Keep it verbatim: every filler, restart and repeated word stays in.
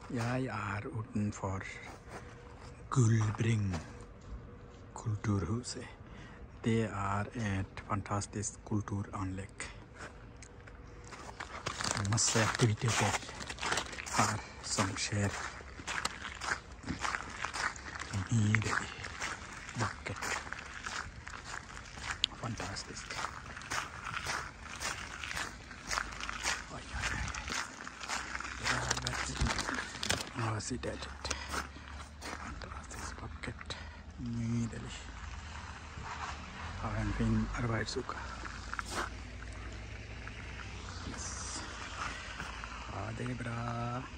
Jeg er utenfor Gullbring kulturhuset. Det er et fantastisk kulturanlegg. Masse aktiviteter her som skjer. Nydelig, vakkert, fantastisk. Oi, oi, oi. Det er veldig avsidert. Fantastisk vakkert, nydelig. Ha en fin arbeidsuke. Yes. Ha det bra.